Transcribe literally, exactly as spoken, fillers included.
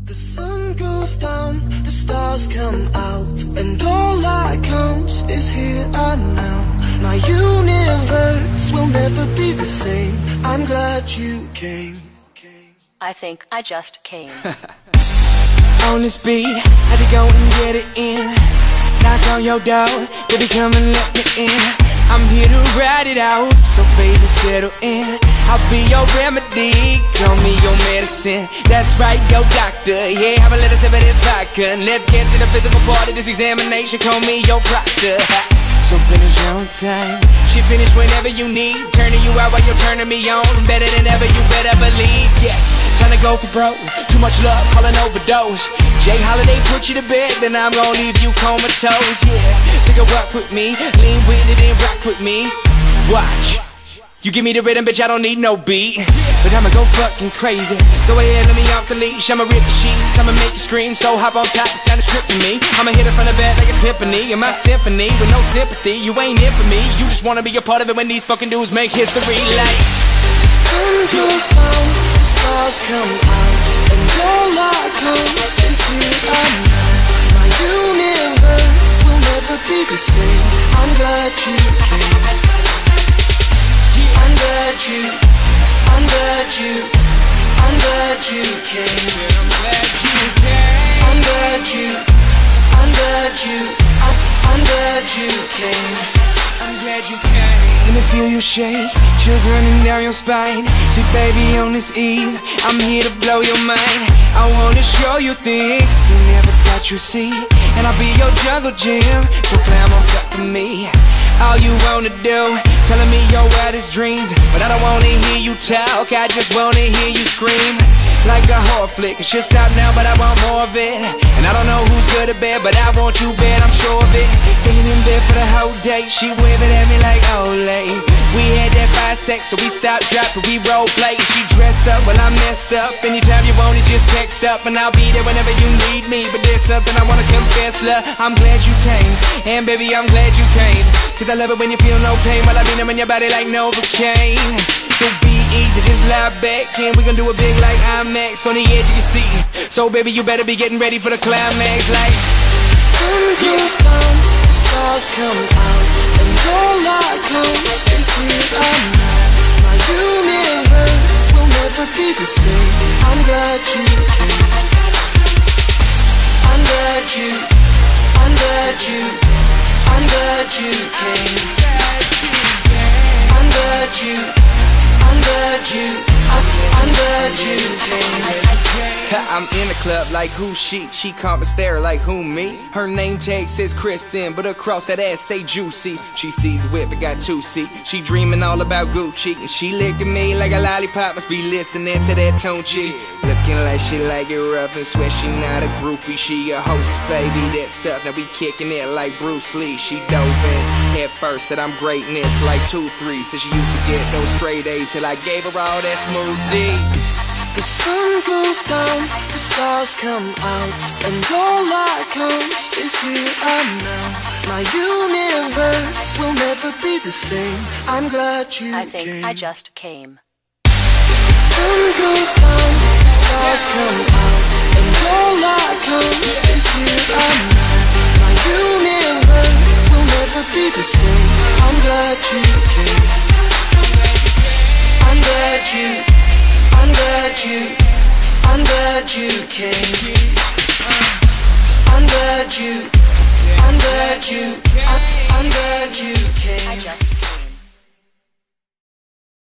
The sun goes down, the stars come out, and all that counts is here and now. My universe will never be the same. I'm glad you came. I think I just came. On this beat, had to go and get it in. Knock on your door, baby, come and let me in. I'm here to ride it out, so baby, settle in. I'll be your remedy, call me your medicine. That's right, your doctor, yeah, have a little sip of this vodka. Let's get to the physical part of this examination, call me your proctor. So finish on time, she finish whenever you need. Turning you out while you're turning me on. Better than ever, you better believe, yes. Tryna go for broke, too much love, call an overdose. Jay Holiday put you to bed, then I'm gon' leave you comatose, yeah. Take a walk with me, lean with it and rock with me. Watch, you give me the rhythm, bitch, I don't need no beat. But I'ma go fucking crazy. Go ahead, let me off the leash, I'ma rip the sheets, I'ma make you scream, so hop on top, it's kinda stripping me. I'ma hit it from the back like a Tiffany, in my symphony, with no sympathy, you ain't in for me. You just wanna be a part of it when these fucking dudes make history like. The sun goes down, the stars come out, and all that counts is here and now. My universe will never be the same. I'm glad you came. I'm glad you, I'm glad you, I'm glad you came. I'm glad you came. I'm glad you, I'm glad you, I'm, I'm glad you came. I'm glad you came. Let me feel you shake, chills running down your spine. See baby, on this eve, I'm here to blow your mind. I wanna show you things you never thought you'd see. And I'll be your jungle gym, so climb on top of me. All you wanna do, telling me your wildest dreams. But I don't wanna hear you talk, I just wanna hear you scream. Like a horror flick, it should stop now, but I want more of it. And I don't know who's good or bad, but I want you bad, I'm sure of it. Staying in bed for the whole day, she waving at me like Olay. We had that five sex, so we stopped, dropped, but we role play. She dressed up, well I messed up. Anytime you want it, just text up, and I'll be there whenever you need me. But there's something I wanna confess, love, I'm glad you came. And baby, I'm glad you came, cause I love it when you feel no pain, while I be them in your body like Novocaine. So be easy, just lie back, and we gon' do it big like IMAX on the edge of your seat. So baby, you better be getting ready for the climax like. The sun goes down, the stars come out, and all that counts is here and now. My universe will never be the same. I'm glad you came. I'm glad you, I'm glad you, I'm glad you came. I'm glad you, I'm glad you, I'm, I'm glad you came. I'm in the club like who she, she come and stare like who me. Her name tag says Kristen, but across that ass say Juicy. She sees whip, it got two C. She dreaming all about Gucci, and she licking me like a lollipop. Must be listening to that Tunchi. Looking like she like it rough and swear she not a groupie. She a host, baby, that stuff. Now we kicking it like Bruce Lee. She dove in head first, said I'm greatness like two three. Said she used to get those straight A's till I gave her all that smooth D. The sun goes down, the stars come out, and all that counts is here and now. My universe will never be the same. I'm glad you I think came. I just came. The sun goes down, the stars come out, and all that counts is here and now. My universe will never be the same. I'm glad you came. I'm glad you, I'm glad you, I'm glad you came. I'm glad you, I'm glad you, I'm, I'm glad you came.